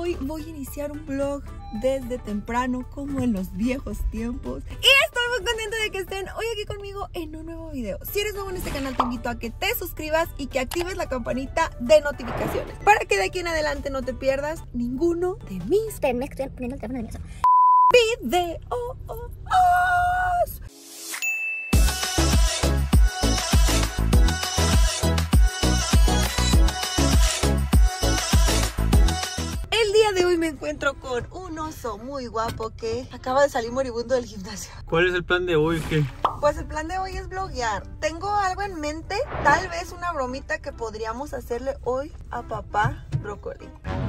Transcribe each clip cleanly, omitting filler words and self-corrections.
Hoy voy a iniciar un vlog desde temprano, como en los viejos tiempos. Y estoy muy contenta de que estén hoy aquí conmigo en un nuevo video. Si eres nuevo en este canal, te invito a que te suscribas y que actives la campanita de notificaciones para que de aquí en adelante no te pierdas ninguno de mis Espérenme, que estoy poniendo el teléfono de mi casa. videos. El día de hoy me encuentro con un oso muy guapo que acaba de salir moribundo del gimnasio. ¿Cuál es el plan de hoy? ¿Qué? Pues el plan de hoy es vloguear. Tengo algo en mente, tal vez una bromita que podríamos hacerle hoy a papá Brócoli.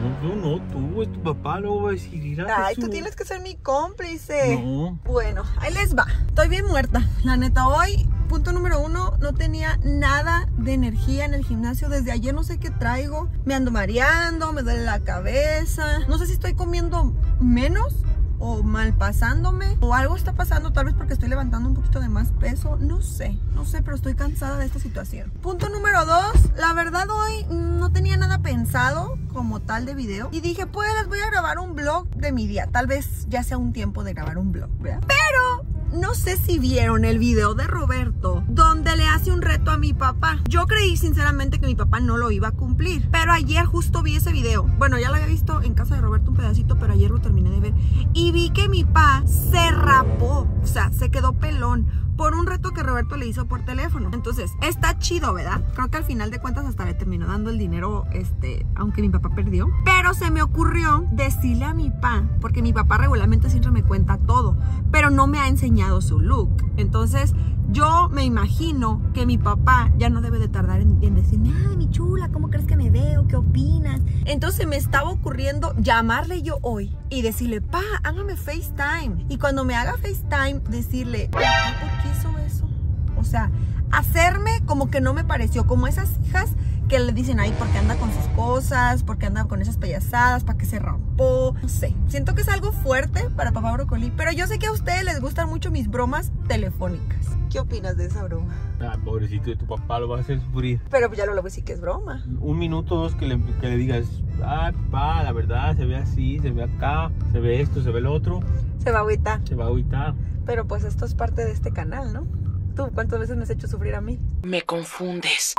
No, tú, es tu papá, luego va a decir, Ay, tú tienes que ser mi cómplice. No. Bueno, ahí les va. Estoy bien muerta. La neta, hoy, punto número 1, no tenía nada de energía en el gimnasio. Desde ayer no sé qué traigo. Me ando mareando, me duele la cabeza. No sé si estoy comiendo menos o mal pasándome, o algo está pasando, tal vez porque estoy levantando un poquito de más peso. No sé, pero estoy cansada de esta situación. Punto número 2, la verdad hoy no tenía nada pensado como tal de video. Y dije, pues les voy a grabar un vlog de mi día. Tal vez ya sea un tiempo de grabar un vlog, ¿verdad? Pero no sé si vieron el video de Roberto donde le hace un reto a mi papá. Yo creí sinceramente que mi papá no lo iba a cumplir, pero ayer justo vi ese video. Bueno, ya lo había visto en casa de Roberto un pedacito, pero ayer lo terminé de ver y vi que mi papá se rapó, o sea, se quedó pelón por un reto que Roberto le hizo por teléfono. Entonces, está chido, ¿verdad? Creo que al final de cuentas hasta le terminó dando el dinero, aunque mi papá perdió. Pero se me ocurrió decirle a mi papá, porque mi papá regularmente siempre me cuenta todo, pero no me ha enseñado su look. Entonces, yo me imagino que mi papá ya no debe de tardar en decirme, ay, mi chula, ¿cómo crees que me veo? ¿Qué opinas? Entonces me estaba ocurriendo llamarle yo hoy y decirle, pa, hágame FaceTime. Y cuando me haga FaceTime, decirle, papá, ¿por qué hizo eso? O sea, hacerme como que no me pareció, como esas hijas que le dicen, ay, ¿por qué anda con sus cosas? ¿Por qué anda con esas payasadas? ¿Para qué se rapó? No sé, siento que es algo fuerte para papá Brócoli, pero yo sé que a ustedes les gustan mucho mis bromas telefónicas. ¿Qué opinas de esa broma? Ah, pobrecito de tu papá, lo vas a hacer sufrir. Pero pues ya no le voy a decir que es broma. Un minuto o dos que le digas, ah, papá, la verdad, se ve así, se ve acá, se ve esto, se ve lo otro. Se va a agüitar. Se va a agüitar. Pero pues esto es parte de este canal, ¿no? ¿Tú cuántas veces me has hecho sufrir a mí? Me confundes.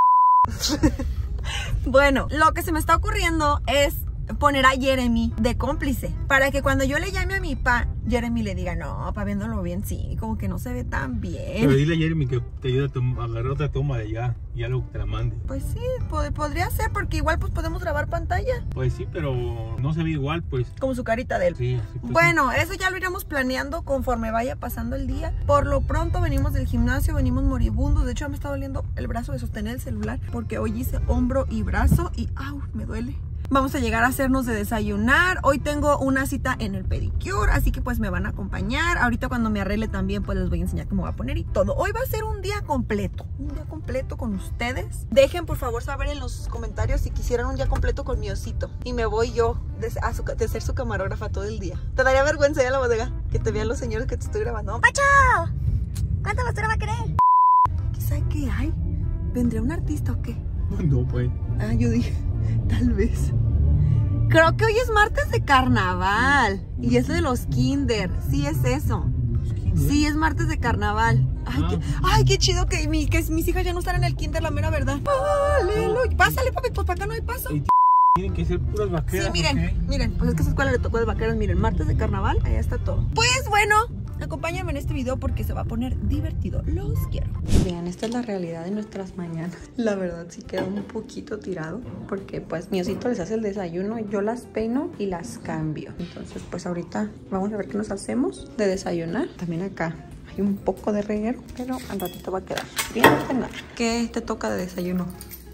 Bueno, lo que se me está ocurriendo es poner a Jeremy de cómplice, para que cuando yo le llame a mi pa, Jeremy le diga, no, pa, viéndolo bien, sí, como que no se ve tan bien. Pero dile a Jeremy que te ayude a agarrar otra toma de allá y algo que te la mande. Pues sí, podría ser, porque igual pues podemos grabar pantalla. Pues sí, pero no se ve igual, pues. Como su carita de él. Sí, así pues. Bueno, eso ya lo iremos planeando conforme vaya pasando el día. Por lo pronto venimos del gimnasio, venimos moribundos. De hecho, me está doliendo el brazo de sostener el celular, porque hoy hice hombro y brazo y ¡au! Me duele. Vamos a llegar a hacernos de desayunar. Hoy tengo una cita en el pedicure, así que pues me van a acompañar. Ahorita cuando me arregle también pues les voy a enseñar cómo va a poner y todo. Hoy va a ser un día completo con ustedes. Dejen por favor saber en los comentarios si quisieran un día completo con mi osito. Y me voy yo de ser su camarógrafa todo el día. ¿Te daría vergüenza ir a la bodega? Que te vean los señores que te estoy grabando. ¡Pacho! ¿Cuánta basura va a querer? ¿Sabe qué hay? ¿Vendría un artista o qué? No, pues. Ah, yo dije, tal vez. Creo que hoy es martes de carnaval. Y eso de los kinder. Sí es eso. Sí, es martes de carnaval. Ay, qué chido que mis hijas ya no están en el kinder, la mera verdad. Aleluya. Pásale, papi, pues para acá no hay paso. Tienen que ser puras vaqueras. Sí, miren, ¿okay? miren, pues es que esa escuela le tocó de vaqueros. Miren, martes de carnaval, allá está todo. Pues bueno, acompáñame en este video porque se va a poner divertido. Los quiero. Vean, esta es la realidad de nuestras mañanas. La verdad sí queda un poquito tirado porque pues mi osito les hace el desayuno, yo las peino y las cambio. Entonces pues ahorita vamos a ver qué nos hacemos de desayunar. También acá hay un poco de reguero, pero al ratito va a quedar bien ordenado. ¿Qué te toca de desayuno?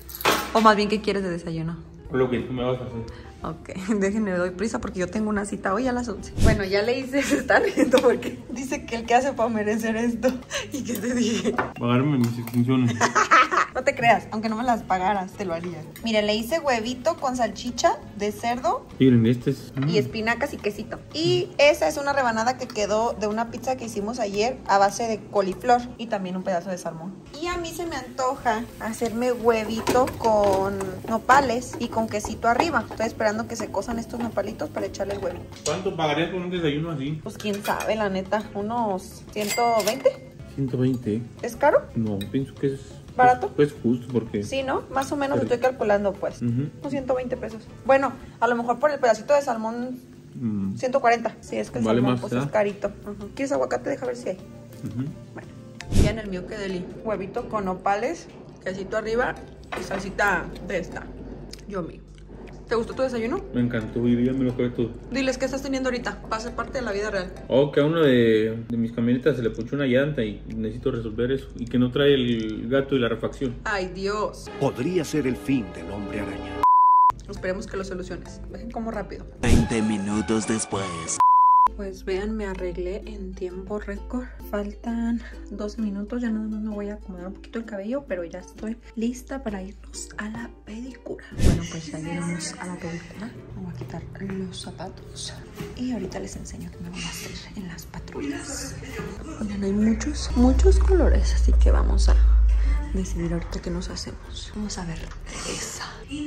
O más bien, ¿qué quieres de desayuno? Lo que tú me vas a hacer. Ok, déjenme, doy prisa porque yo tengo una cita hoy a las 11. Bueno, ya le hice, se está riendo porque dice que el que hace para merecer esto. ¿Y qué te dije? Pagarme mis extensiones. No te creas, aunque no me las pagaras, te lo haría. Miren, le hice huevito con salchicha de cerdo. Miren, este es... Y espinacas y quesito. Y esa es una rebanada que quedó de una pizza que hicimos ayer a base de coliflor y también un pedazo de salmón. Y a mí se me antoja hacerme huevito con nopales y con quesito arriba. Estoy esperando esperando que se cosan estos nopalitos para echarle el huevo. ¿Cuánto pagarías por un desayuno así? Pues quién sabe, la neta, unos 120. 120. ¿Es caro? No, pienso que es... ¿Barato? Pues justo porque... Sí, ¿no? Más o menos Pero... estoy calculando, pues. Unos 120 pesos. Bueno, a lo mejor por el pedacito de salmón, 140. Sí, es que el vale salmón más, pues, ¿verdad? es carito. ¿Quieres aguacate? Deja ver si hay. Bueno. Y en el mío que deli. Huevito con nopales, quesito arriba y salsita de esta. Yummy. ¿Te gustó tu desayuno? Me encantó, y ya me lo acabé todo. Diles, ¿qué estás teniendo ahorita? Va a ser parte de la vida real. Oh, que a uno de mis camionetas se le ponchó una llanta y necesito resolver eso. Y que no trae el gato y la refacción. Ay, Dios. Podría ser el fin del hombre araña. Esperemos que lo soluciones. Dejen como rápido. 20 minutos después. Pues vean, me arreglé en tiempo récord. Faltan 12 minutos, ya nada más me voy a acomodar un poquito el cabello, pero ya estoy lista para irnos a la pedicura. Bueno, pues ya llegamos a la pedicura. Me voy a quitar los zapatos y ahorita les enseño qué me voy a hacer en las patrullas. Miren, hay muchos colores, así que vamos a decidir ahorita qué nos hacemos. Vamos a ver esa.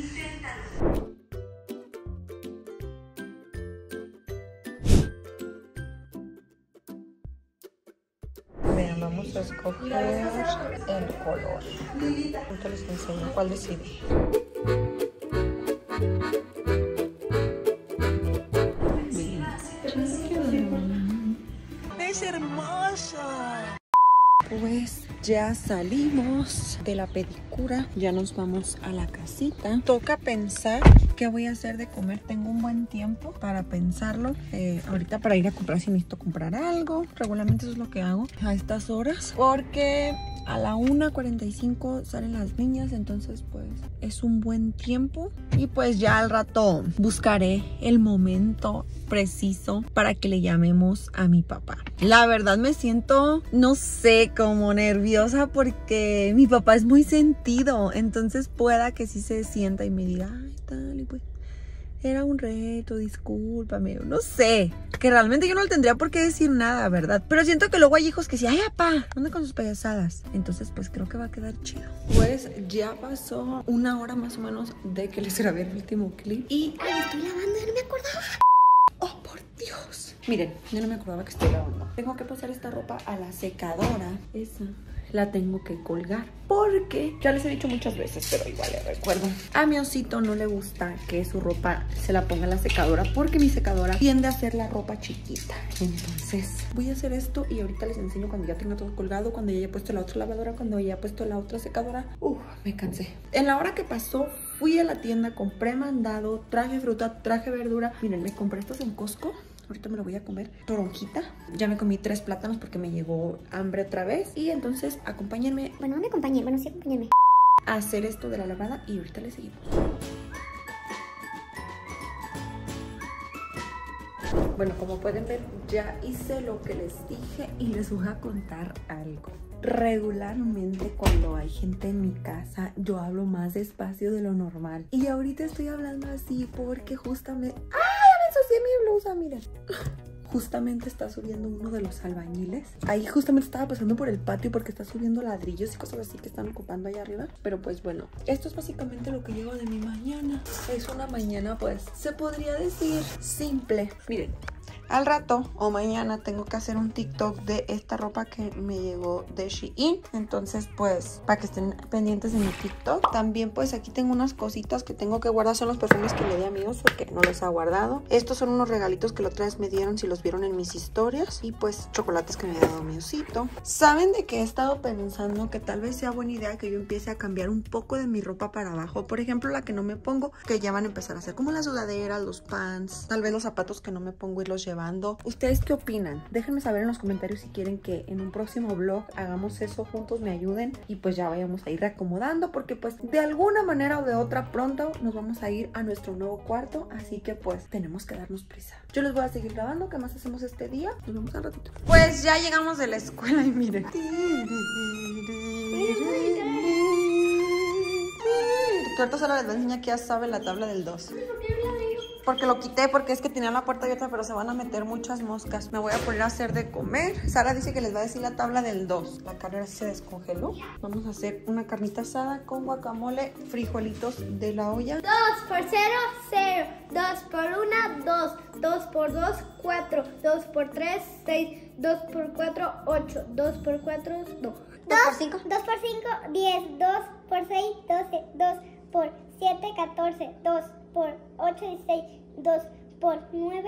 Vean, vamos a escoger el color. Ahorita les enseño cuál decidí. ¡Es hermosa! Pues ya salimos de la pedicura, ya nos vamos a la casita. Toca pensar qué voy a hacer de comer. Tengo un buen tiempo para pensarlo. Ahorita para ir a comprar, si necesito comprar algo. Regularmente eso es lo que hago a estas horas, porque a la 1:45 salen las niñas, entonces pues es un buen tiempo. Y pues ya al rato buscaré el momento preciso para que le llamemos a mi papá. La verdad me siento, no sé, como nerviosa porque mi papá es muy sentido, entonces pueda que sí se sienta y me diga, ay, tal, y pues era un reto, discúlpame, no sé, que realmente yo no le tendría por qué decir nada, ¿verdad? Pero siento que luego hay hijos que sí, ay, papá, anda con sus payasadas. Entonces, pues creo que va a quedar chido. Pues ya pasó una hora más o menos de que les grabé el último clip. Y, ay, estoy lavando, ya no me acordaba. Oh, por Dios. Miren, yo no me acordaba que estoy lavando. Tengo que pasar esta ropa a la secadora. Esa la tengo que colgar porque ya les he dicho muchas veces, pero igual les recuerdo. A mi osito no le gusta que su ropa se la ponga en la secadora porque mi secadora tiende a hacer la ropa chiquita. Entonces voy a hacer esto y ahorita les enseño cuando ya tenga todo colgado, cuando ya haya puesto la otra lavadora, cuando ya haya puesto la otra secadora. Me cansé. En la hora que pasó fui a la tienda, compré mandado, traje fruta, traje verdura. Miren, me compré estos en Costco. Ahorita me lo voy a comer. Toronjita. Ya me comí 3 plátanos porque me llegó hambre otra vez. Y entonces acompáñenme. Bueno, no me acompañen, bueno, sí acompáñenme. A hacer esto de la lavada y ahorita le seguimos. Bueno, como pueden ver, ya hice lo que les dije y les voy a contar algo. Regularmente cuando hay gente en mi casa yo hablo más despacio de lo normal. Y ahorita estoy hablando así porque justamente... ¡Ay! Me ensucié mi blusa, miren. Justamente está subiendo uno de los albañiles. Ahí justamente estaba pasando por el patio porque está subiendo ladrillos y cosas así que están ocupando allá arriba. Pero pues bueno, esto es básicamente lo que llevo de mi mañana. Es una mañana pues, se podría decir simple. Miren, al rato o mañana tengo que hacer un TikTok de esta ropa que me llegó de Shein. Entonces pues para que estén pendientes de mi TikTok. También pues aquí tengo unas cositas que tengo que guardar. Son los perfumes que le di a mi oso que no los ha guardado. Estos son unos regalitos que la otra vez me dieron, si los vieron en mis historias. Y pues chocolates que me ha dado mi osito. ¿Saben de qué he estado pensando? Que tal vez sea buena idea que yo empiece a cambiar un poco de mi ropa para abajo. Por ejemplo, la que no me pongo, que ya van a empezar a hacer como las sudaderas, los pants, tal vez los zapatos que no me pongo irlos llevando. ¿Ustedes qué opinan? Déjenme saber en los comentarios si quieren que en un próximo vlog hagamos eso juntos, me ayuden y pues ya vayamos a ir reacomodando, porque pues de alguna manera o de otra pronto nos vamos a ir a nuestro nuevo cuarto, así que pues tenemos que darnos prisa. Yo les voy a seguir grabando qué más hacemos este día. Nos vemos al ratito. Pues ya llegamos de la escuela y miren. Que ahorita solo les voy a enseñar que ya sabe la tabla del 2. Porque lo quité, porque es que tenía la puerta abierta, pero se van a meter muchas moscas. Me voy a poner a hacer de comer. Sara dice que les va a decir la tabla del 2. La carne se descongeló. Vamos a hacer una carnita asada con guacamole, frijolitos de la olla. 2 por 0, 0. 2 2, 2 por 2, 4, 2 por 3, 6, 2 por 4, 8, 2 por 4, 2. 2 por 5, 2 por 5, 10, 2 por 6, 12, 2 por 7, 14, 2 por 8, 16, 2 por 9,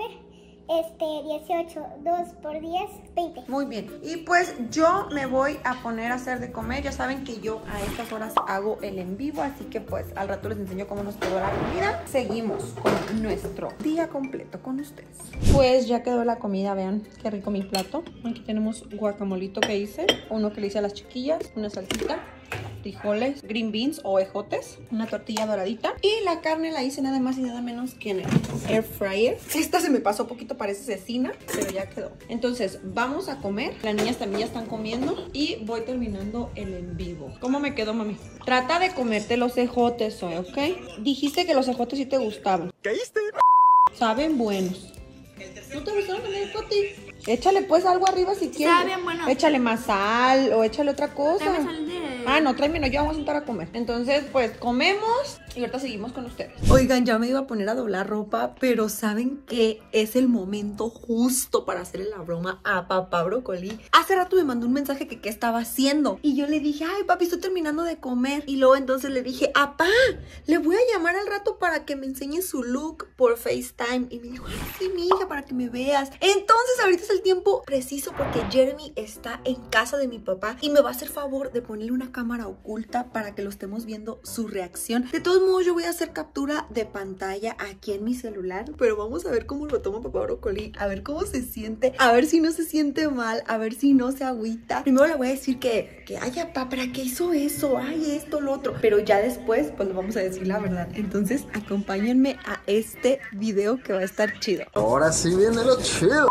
18, 2 por 10, 20. Muy bien, y pues yo me voy a poner a hacer de comer. Ya saben que yo a estas horas hago el en vivo, así que pues al rato les enseño cómo nos quedó la comida. Seguimos con nuestro día completo con ustedes. Pues ya quedó la comida, vean qué rico mi plato. Aquí tenemos guacamolito que hice, uno que le hice a las chiquillas, una salsita, frijoles, green beans o ejotes, una tortilla doradita y la carne la hice nada más y nada menos que en el air fryer. Esta se me pasó poquito, parece cecina, pero ya quedó. Entonces vamos a comer, las niñas también ya están comiendo y voy terminando el en vivo. ¿Cómo me quedó, mami? Trata de comerte los ejotes hoy, ¿ok? Dijiste que los ejotes sí te gustaban. ¿Caíste? Saben buenos. ¿No te gustaron los ejotes? Échale pues algo arriba si quieres. Está bien bueno. Échale más sal o échale otra cosa. Tráeme sal de... Ah, no, tráeme, no, ya vamos a sentar a comer. Entonces, pues, comemos y ahorita seguimos con ustedes. Oigan, ya me iba a poner a doblar ropa, pero ¿saben qué? Es el momento justo para hacerle la broma a papá Brócoli. Hace rato me mandó un mensaje que qué estaba haciendo. Y yo le dije, ay, papi, estoy terminando de comer. Y luego entonces le dije, apá, le voy a llamar al rato para que me enseñe su look por FaceTime. Y me dijo, ay, sí, mi hija, para que me veas. Entonces, ahorita es el tiempo preciso porque Jeremy está en casa de mi papá y me va a hacer favor de ponerle una cámara oculta para que lo estemos viendo su reacción. De todos modos, yo voy a hacer captura de pantalla aquí en mi celular, pero vamos a ver cómo lo toma papá Brócoli, a ver cómo se siente, a ver si no se siente mal, a ver si no se agüita. Primero le voy a decir que ay, papá, ¿para qué hizo eso? Ay, esto, lo otro. Pero ya después, pues le vamos a decir la verdad. Entonces, acompáñenme a este video que va a estar chido. Ahora sí viene lo chido.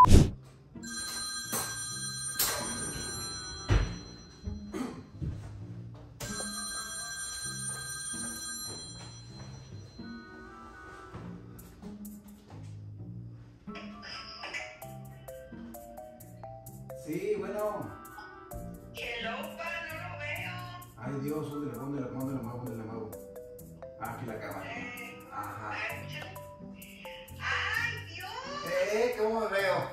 Sí, bueno. Hello, pa, no lo veo. Ay, Dios, ¿dónde le muevo? Ah, aquí la cámara. Ajá. Ay, Dios. ¿Cómo me veo?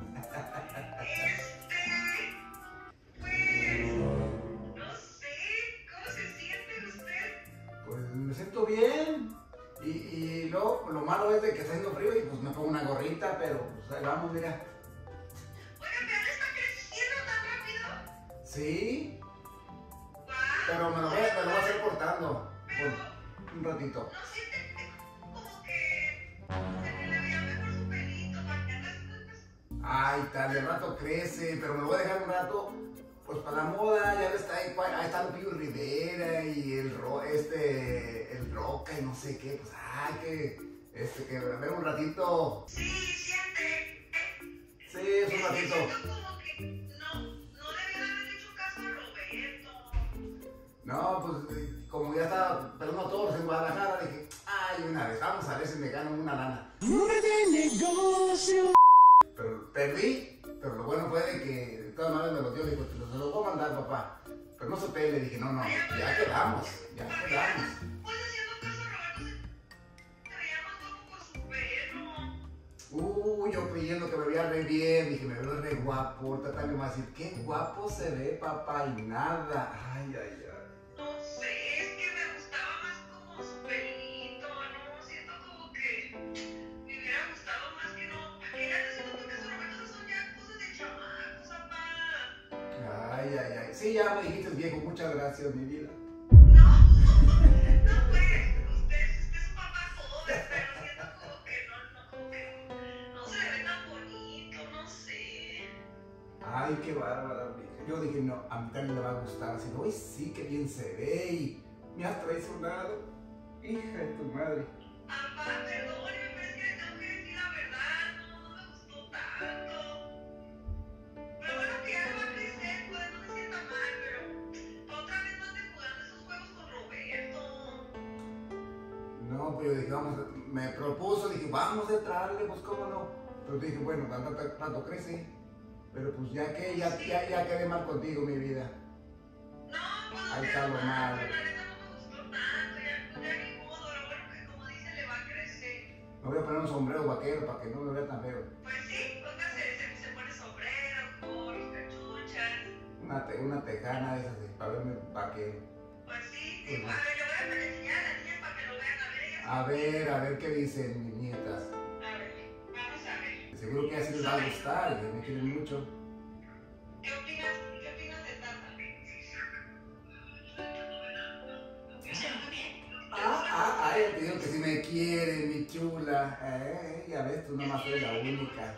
Pues, no sé, ¿cómo se siente usted? Pues me siento bien. Y luego, lo malo es de que está haciendo frío y pues me pongo una gorrita, pero pues ahí vamos, mira. Oiga, ¿pero él está creciendo tan rápido? Sí, Wow. pero me lo voy a hacer cortando por un ratito. ¿No siente como que le veía mejor su pelito para que andas? Ay, tal, de rato crece, pero me lo voy a dejar un rato, pues para la moda. Ya ves, ahí está Lupillo Rivera y el Roca y no sé qué, pues que ver un ratito. Sí, siente. Sí, es un ratito. Siento como que no debía haber hecho caso a Roberto. No, pues como ya estaba pelando a todos en Guadalajara, dije, ay, una vez, vamos a ver si me gano una lana. Pero perdí, pero lo bueno fue de que de todas maneras me los dio, dijo, se los voy a mandar, papá. Pero no se pele, dije, no, ya quedamos. Pues haciendo caso a Roberto se veía más guapo con su pelo. Yo creyendo que me veía re bien, dije, me veo re guapo. Ahorita también me va a decir, qué guapo se ve, papá, y nada. Ay. No sé, es que me gustaba más como su pelito, ¿no? Siento como que me hubiera gustado más que no. Aquí ya te siento que su Roberto son ya cosas de chamacos, papá. Ay. Sí, ya me dijiste viejo, muchas gracias, mi vida. No, pues, usted es un papá joven, pero siento como que no se le ve tan bonito, no sé. Ay, qué bárbara, mija. Yo dije, no, a mí también le va a gustar. Así, uy, sí, qué bien se ve y me has traicionado. Hija de tu madre. Papá, perdóneme, pero es que le tengo que decir la verdad, no me gustó tanto. Pero bueno, que ya va a crecer, pues no se sienta mal, pero otra vez no ande jugando esos juegos con Roberto. No, pues yo dije, me propuso, dije, vamos a entrarle, pues cómo no. Pero dije, bueno, tanto crece. Pero pues ya quedé mal contigo, mi vida. No, pues Ahí está lo malo. la neta no me gustó tanto, ya ni modo, lo bueno que como dice le va a crecer. Me voy a poner un sombrero vaquero para que no me vea tan feo. Pues sí, póngase, se pone sombrero, gorros, cachuchas. Una tejana de esas, para verme vaquero. Pues sí, sí. A ver, yo voy a enseñar a las niñas para que lo vean. A ver, ellas. A ver qué dicen mis nietas. A ver, vamos a ver. Seguro que así les va a gustar, que me quieren mucho. ¿Qué opinas de Tata? Ay, te digo que si me quiere, mi chula. Ya ves, tú nomás eres la única.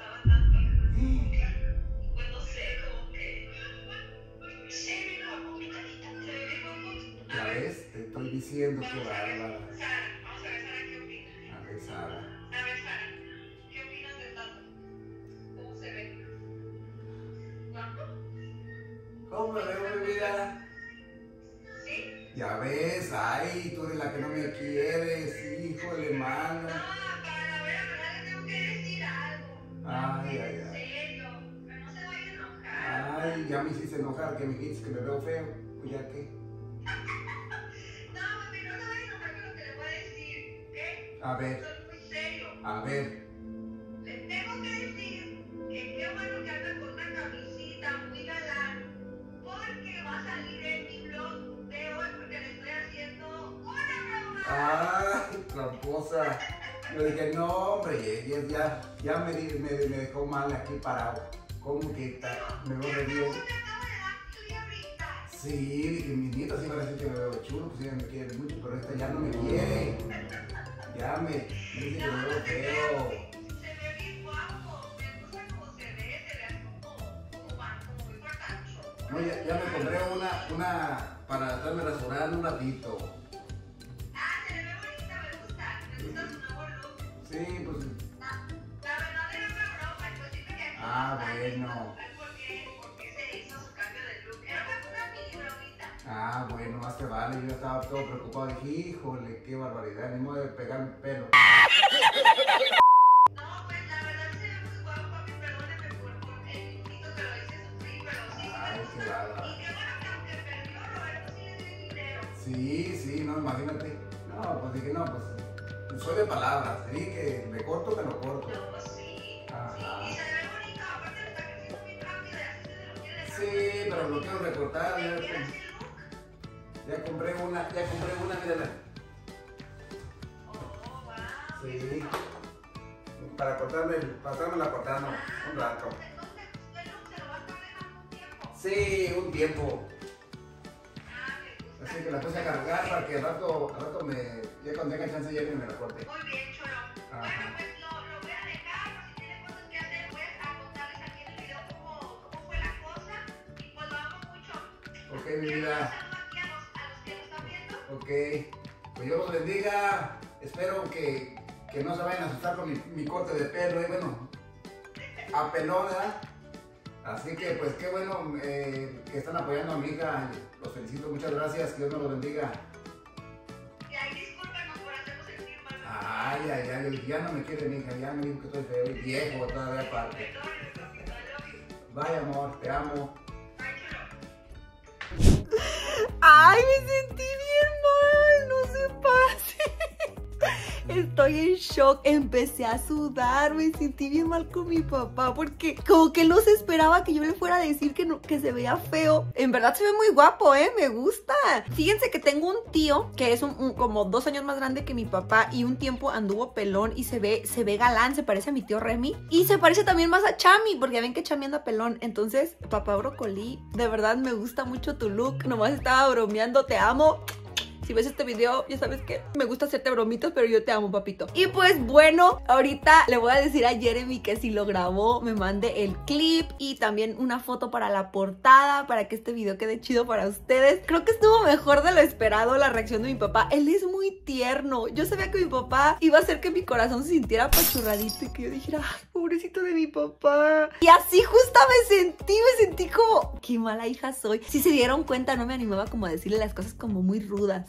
Pues no sé, como que... Se ve como mi carita, se ve como... Ya ves, te estoy diciendo que bárbara. Sara, vamos a ver, Sara, ¿qué opina? A ver, Sara. A ver, Sara, ¿qué opinas de Tata? ¿Cómo se ve? ¿Guapo? ¿Cómo me veo, mi vida? ¿Sí? Ya ves, ay, tú eres la que no me quieres, híjole, mano. No, para la verdad le tengo que decir algo. Ay, ay, En ay. serio, pero no se vaya a enojar. Ay, ya me hiciste enojar, que me dijiste que me veo feo. Pues ya qué. No, mami, no se vaya a enojar con lo que le voy a decir, ¿ok? A ver, Soy muy serio. a ver. Le tengo que decir que qué bueno que anda con una camisita muy galán, porque va a salir en mi blog de hoy, porque le estoy haciendo una broma. Ay, tramposa. Yo dije, no, hombre, ya me dejó mal aquí parado. ¿Cómo que me veo re bien? ¿Cómo te acabo de dar tu ahorita? Sí, dije, mis nietas sí van a decir que me veo chulo, pues ella me quiere mucho, pero esta ya no me quiere. Ya me dice que me veo feo. Se ve bien guapo, me gusta cómo se ve así como muy fortacho. No, ya me compré una para estarme rasurando un ratito. Ah, se le ve bonita, me gusta su nuevo look. Sí, pues. La verdad era una broma, pues sí quería que Bueno. ¿Por qué se hizo su cambio de look? Era una mini bromita. Bueno, más te vale. Yo estaba todo preocupado. Dije, híjole, qué barbaridad. Ni modo de pegar un pelo. No, pues la verdad se ve muy guapo, papi. Perdóneme por el dibujito que lo hice sufrir, pero sí Ay, me qué gusta. bárbaro. Y qué bueno que aunque perdió, Roberto sí le dio dinero. Sí, no, imagínate. No, pues dije, no, pues soy de palabras. Sí, que me corto, me lo corto. No, sí. Ajá. Y se ve bonito, aparte le está creciendo bien rápido y así se lo quiere dejar. Sí, pero lo quiero recortar. ¿Quieres el look? Ya compré una, mírala. Oh, wow. Sí. Para pasármela cortando un rato. Entonces, ¿el look se lo va a estar dejando un tiempo? Sí, un tiempo. Ah, me gusta. Así que la puse a cargar para que al rato ya cuando tenga chance ya me la corte. Muy bien, Cholo. Ajá. Bueno, pues lo voy a dejar, por si tiene cosas que hacer, voy a contarles aquí en el video cómo fue la cosa. Y pues lo amo mucho. Ok, mi Quiero vida. un saludo aquí a los que lo están viendo. Ok. Pues Dios los bendiga. Espero que no se vayan a asustar con mi corte de pelo. Bueno, a pelón, ¿verdad? Así que pues qué bueno que están apoyando a mi hija. Los felicito, muchas gracias. Que Dios nos los bendiga. Y ahí discúlpenos por hacernos sentir mal. Ay, yo dije, ya no me quiere mi hija, ya me dijo que estoy feo y viejo todavía aparte. Perdónenme, papito, I love you. Bye, amor, te amo. Bye, Cholo. Ay, me sentí bien mal, no se pase. Estoy en shock, empecé a sudar, me sentí bien mal con mi papá porque como que no se esperaba que yo le fuera a decir que se veía feo. En verdad se ve muy guapo, me gusta. Fíjense que tengo un tío que es como 2 años más grande que mi papá y un tiempo anduvo pelón y se ve galán, se parece a mi tío Remy y se parece también más a Chami porque ya ven que Chami anda pelón. Entonces, papá Brócoli, de verdad me gusta mucho tu look, nomás estaba bromeando, te amo. Si ves este video, ya sabes que me gusta hacerte bromitas, pero yo te amo, papito. Y pues bueno, ahorita le voy a decir a Jeremy que si lo grabó, me mande el clip y también una foto para la portada, para que este video quede chido para ustedes. Creo que estuvo mejor de lo esperado la reacción de mi papá. Él es muy tierno. Yo sabía que mi papá iba a hacer que mi corazón se sintiera apachurradito y que yo dijera, ay, pobrecito de mi papá. Y así justo me sentí como, qué mala hija soy. Si se dieron cuenta, no me animaba como a decirle las cosas como muy rudas, como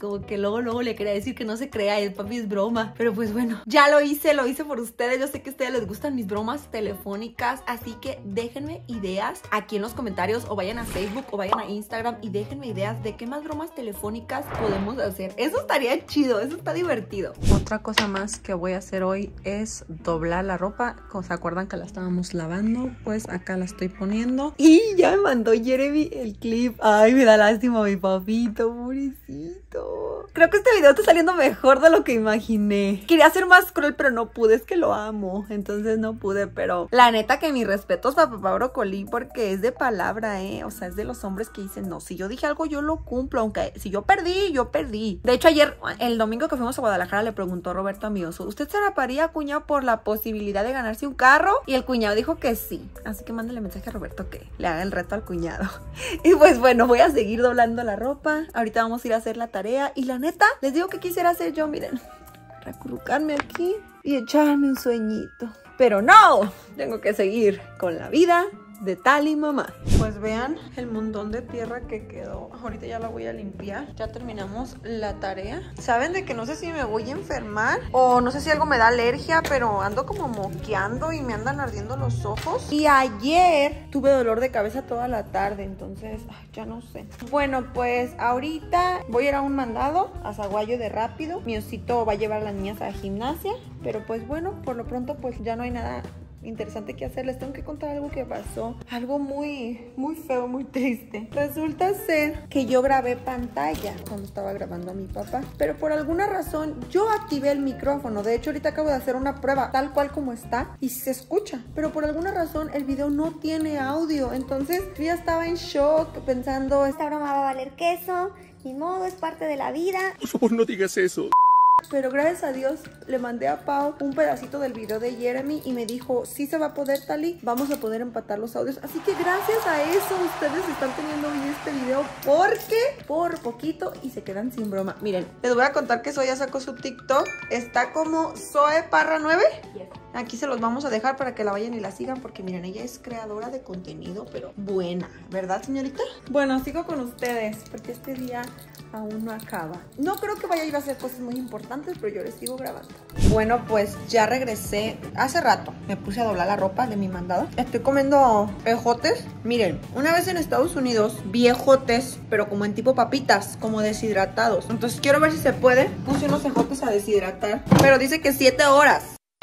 como que luego le quería decir que no se crea, el papi es broma. Pero pues bueno, ya lo hice por ustedes. Yo sé que a ustedes les gustan mis bromas telefónicas, así que déjenme ideas aquí en los comentarios, o vayan a Facebook o vayan a Instagram y déjenme ideas de qué más bromas telefónicas podemos hacer. Eso estaría chido, eso está divertido. Otra cosa más que voy a hacer hoy es doblar la ropa. Como se acuerdan que la estábamos lavando, pues acá la estoy poniendo. Y ya me mandó Jeremy el clip. Ay, me da lástima mi papito, pobrecito. Creo que este video está saliendo mejor de lo que imaginé. Quería ser más cruel, pero no pude, es que lo amo, entonces no pude. Pero la neta que mis respetos a papá Brócoli, porque es de palabra, o sea, es de los hombres que dicen, no, si yo dije algo yo lo cumplo, aunque si yo perdí, yo perdí. De hecho ayer, el domingo que fuimos a Guadalajara, le preguntó Roberto a mi oso, ¿usted se raparía, cuñado, por la posibilidad de ganarse un carro? Y el cuñado dijo que sí, así que mándale mensaje a Roberto que le haga el reto al cuñado. Y pues bueno, voy a seguir doblando la ropa. Ahorita vamos a ir a hacer la tarea. Y la neta, les digo que quisiera hacer yo, miren, recurrucarme aquí y echarme un sueñito. Pero no, tengo que seguir con la vida de Tali mamá. Pues vean el montón de tierra que quedó. Ahorita ya la voy a limpiar. Ya terminamos la tarea. Saben de que no sé si me voy a enfermar o no sé si algo me da alergia, pero ando como moqueando y me andan ardiendo los ojos. Y ayer tuve dolor de cabeza toda la tarde, entonces ya no sé. Bueno, pues ahorita voy a ir a un mandado a Zaguayo de rápido. Mi osito va a llevar a las niñas a la gimnasia, pero pues bueno, por lo pronto pues ya no hay nada interesante que hacer. Les tengo que contar algo que pasó, algo muy feo, muy triste. Resulta ser que yo grabé pantalla cuando estaba grabando a mi papá, pero por alguna razón yo activé el micrófono. De hecho ahorita acabo de hacer una prueba tal cual como está y se escucha, pero por alguna razón el video no tiene audio. Entonces yo ya estaba en shock pensando, Esta broma va a valer queso, ni modo, es parte de la vida. Por favor, no digas eso. pero gracias a Dios le mandé a Pau un pedacito del video de Jeremy y me dijo, sí se va a poder, Tali, vamos a poder empatar los audios. Así que gracias a eso ustedes están teniendo hoy este video, porque por poquito y se quedan sin broma. Miren, les voy a contar que Zoe ya sacó su TikTok, está como Zoe Parra 9. Aquí se los vamos a dejar para que la vayan y la sigan, porque miren, ella es creadora de contenido, pero buena, ¿verdad, señorita? Bueno, sigo con ustedes, porque este día aún no acaba. No creo que vaya a ir a hacer cosas muy importantes, pero yo les sigo grabando. Bueno, pues ya regresé. Hace rato me puse a doblar la ropa de mi mandado. Estoy comiendo ejotes. Miren, una vez en Estados Unidos vi ejotes, pero como en tipo papitas, como deshidratados. Entonces quiero ver si se puede. Puse unos ejotes a deshidratar, pero dice que 7 horas.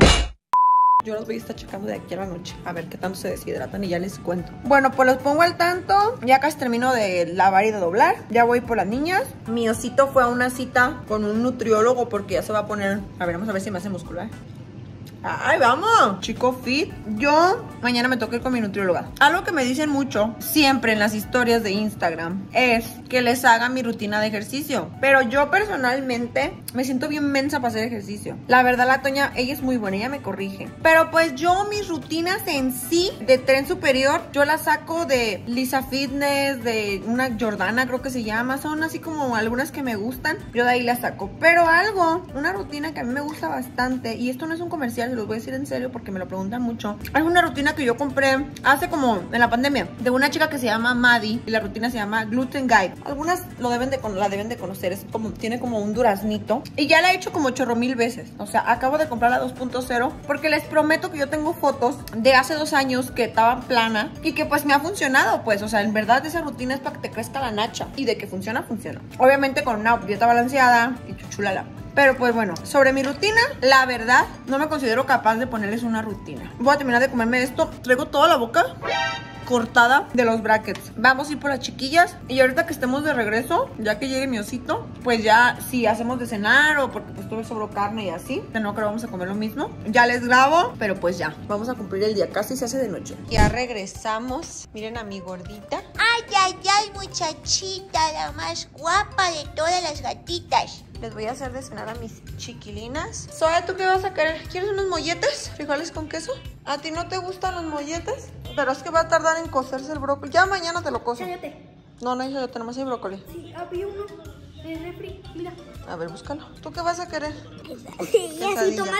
Yo los voy a estar checando de aquí a la noche, a ver qué tanto se deshidratan y ya les cuento. Bueno, pues los pongo al tanto. Ya casi termino de lavar y de doblar. Ya voy por las niñas. Mi osito fue a una cita con un nutriólogo porque ya se va a poner... A ver, vamos a ver si me hace muscular. ¡Ay, vamos! Chico fit. Yo mañana me toca ir con mi nutrióloga. Algo que me dicen mucho, siempre en las historias de Instagram, es que les haga mi rutina de ejercicio. Pero yo personalmente me siento bien mensa para hacer ejercicio. La verdad, la Toña, ella es muy buena, ella me corrige. Pero pues yo mis rutinas en sí, de tren superior, yo las saco de Lisa Fitness, de una Jordana creo que se llama. Son así como algunas que me gustan. Yo de ahí las saco. Pero algo, una rutina que a mí me gusta bastante, y esto no es un comercial, los voy a decir en serio porque me lo preguntan mucho. Es una rutina que yo compré hace como en la pandemia de una chica que se llama Maddie y la rutina se llama Gluten Guide. Algunas la deben de conocer, es como, tiene como un duraznito y ya la he hecho como 8,000 veces. O sea, acabo de comprar la 2.0 porque les prometo que yo tengo fotos de hace 2 años que estaba plana y que pues me ha funcionado, pues. O sea, en verdad esa rutina es para que te crezca la nacha y de que funciona, funciona. Obviamente con una dieta balanceada y chuchulala. Pero pues bueno, sobre mi rutina, la verdad, no me considero capaz de ponerles una rutina. Voy a terminar de comerme esto. Traigo toda la boca cortada de los brackets. Vamos a ir por las chiquillas. Y ahorita que estemos de regreso, ya que llegue mi osito, pues ya si hacemos de cenar o porque pues todo sobró carne y así, que no creo que vamos a comer lo mismo, ya les grabo, pero pues ya, vamos a cumplir el día. Casi se hace de noche. Ya regresamos. Miren a mi gordita. Ay, ay, ay, muchachita, la más guapa de todas las gatitas. Les voy a hacer de cenar a mis chiquilinas. Zoe, ¿tú qué vas a querer? ¿Quieres unos molletes? ¿Frijoles con queso? ¿A ti no te gustan los molletes? Pero es que va a tardar en cocerse el brócoli. Ya mañana te lo cozo. Chayote. No, no hay chayote, nomás hay brócoli. Sí, había uno en el refri, mira. A ver, búscalo. ¿Tú qué vas a querer? Sí, así tomate.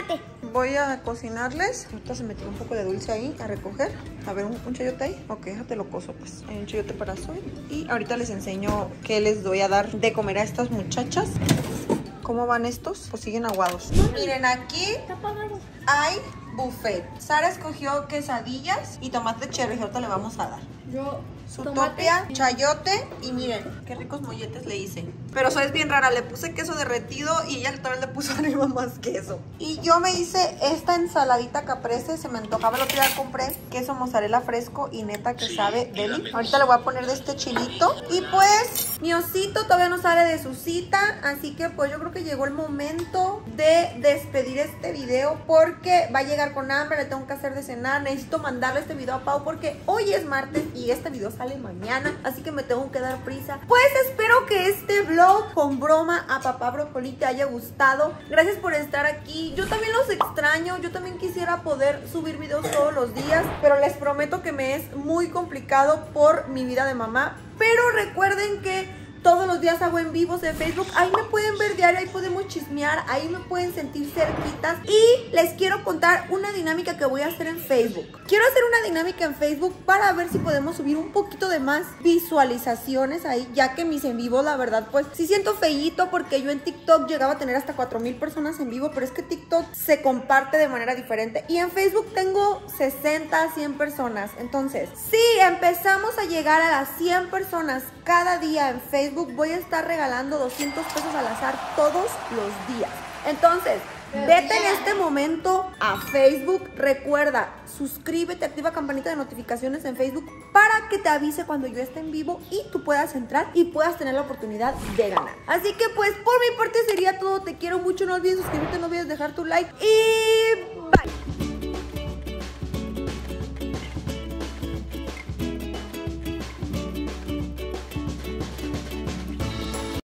voy a cocinarles. Ahorita se metió un poco de dulce ahí a recoger. A ver, un chayote ahí. Ok, déjate lo coso pues. Hay un chayote para Zoe. Y ahorita les enseño qué les doy a dar de comer a estas muchachas. ¿Cómo van estos? Pues siguen aguados. Miren, aquí hay buffet. Sara escogió quesadillas y tomate cherry. Ahorita le vamos a dar. Yo Zootopia, chayote y miren, qué ricos molletes le hice. Pero eso es bien rara, le puse queso derretido y ella también le puso arriba más queso. Y yo me hice esta ensaladita caprese, se me antojaba, el otro día compré queso mozzarella fresco y neta que sabe deli. Ahorita le voy a poner de este chilito. Y pues, mi osito todavía no sale de su cita, así que pues yo creo que llegó el momento de despedir este video porque va a llegar con hambre, le tengo que hacer de cenar. Necesito mandarle este video a Pau porque hoy es martes y este video sale mañana, así que me tengo que dar prisa. Pues espero que este vlog con broma a papá Brócoli te haya gustado. Gracias por estar aquí. Yo también los extraño, yo también quisiera poder subir videos todos los días, pero les prometo que me es muy complicado por mi vida de mamá. Pero recuerden que todos los días hago en vivos en Facebook. Ahí me pueden ver diario, ahí podemos chismear, ahí me pueden sentir cerquitas. Y les quiero contar una dinámica que voy a hacer en Facebook. Quiero hacer una dinámica en Facebook para ver si podemos subir un poquito de más visualizaciones ahí, ya que mis en vivos, la verdad, pues sí siento feíto porque yo en TikTok llegaba a tener hasta 4,000 personas en vivo, pero es que TikTok se comparte de manera diferente. Y en Facebook tengo 60, 100 personas. Entonces, si empezamos a llegar a las 100 personas cada día en Facebook, voy a estar regalando 200 pesos al azar todos los días. Entonces, vete en este momento a Facebook. Recuerda, suscríbete, activa campanita de notificaciones en Facebook para que te avise cuando yo esté en vivo y tú puedas entrar y puedas tener la oportunidad de ganar. Así que pues por mi parte sería todo. Te quiero mucho, no olvides suscribirte, no olvides dejar tu like y